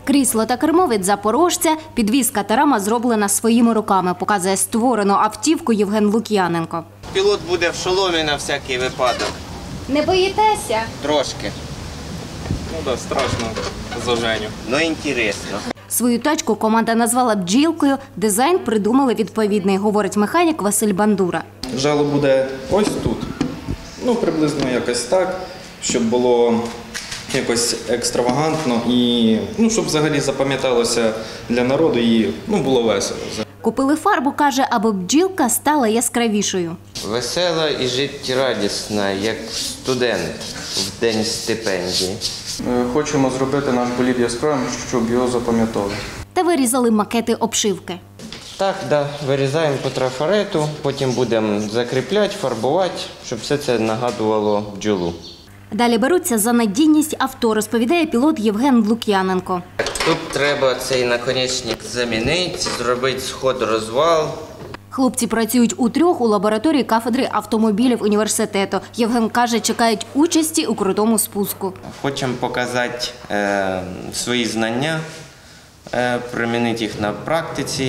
Крісло та кермо від запорожця, підвізка та рама зроблена своїми руками, показує створену автівку Євген Лук'яненко. Пілот буде в шоломі на всякий випадок. Не боїтеся? Трошки. Ну да, страшно за Женю. Ну, інтересно. Свою тачку команда назвала «Бджілкою», дизайн придумали відповідний, говорить механік Василь Бандура. Жало буде ось тут, ну приблизно якось так, щоб було якось екстравагантно і щоб взагалі запам'яталося для народу і було весело. Купили фарбу, каже, аби бджілка стала яскравішою. Весела і життєрадісна, як студент в день стипендії. Хочемо зробити наш болід яскравим, щоб його запам'ятали. Та вирізали макети обшивки. Так, вирізаємо по трафарету, потім будемо закріпляти, фарбувати, щоб все це нагадувало бджолу. Далі беруться за надійність авто, розповідає пілот Євген Лук'яненко. Тут треба цей наконечник замінити, зробити сход-розвал. Хлопці працюють утрьох у лабораторії кафедри автомобілів університету. Євген каже, чекають участі у крутому спуску. Хочемо показати свої знання, примінити їх на практиці,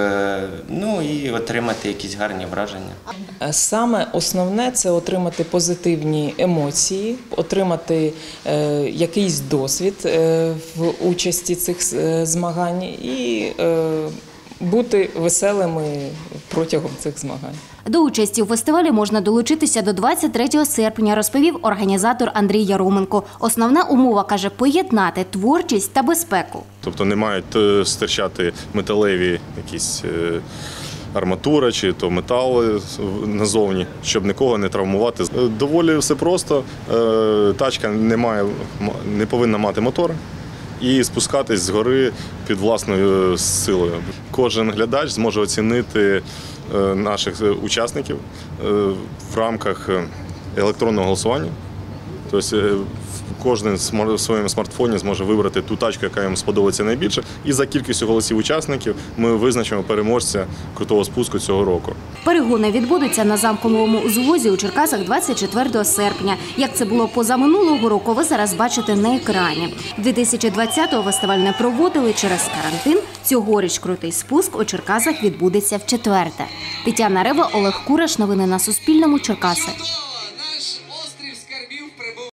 і отримати якісь гарні враження. Саме основне – це отримати позитивні емоції, отримати якийсь досвід в участі цих змагань і бути веселими протягом цих змагань. До участі у фестивалі можна долучитися до 23 серпня, розповів організатор Андрій Яроменко. Основна умова, каже, поєднати творчість та безпеку. Тобто не мають стирчати металеві якісь арматура чи то метал назовні, щоб нікого не травмувати. Доволі все просто. Тачка не повинна мати мотор і спускатись з гори під власною силою. Кожен глядач зможе оцінити наших учасників в рамках електронного голосування. Тобто кожен в своєму смартфоні зможе вибрати ту тачку, яка йому сподобається найбільше. І за кількістю голосів учасників ми визначимо переможця крутого спуску цього року. Перегони відбудуться на Замковому узвозі у Черкасах 24 серпня. Як це було позаминулого року, ви зараз бачите на екрані. 2020-го фестиваль не проводили через карантин. Цьогоріч крутий спуск у Черкасах відбудеться вчетверте. Тетяна Рева, Олег Кураш. Новини на Суспільному. Черкаси.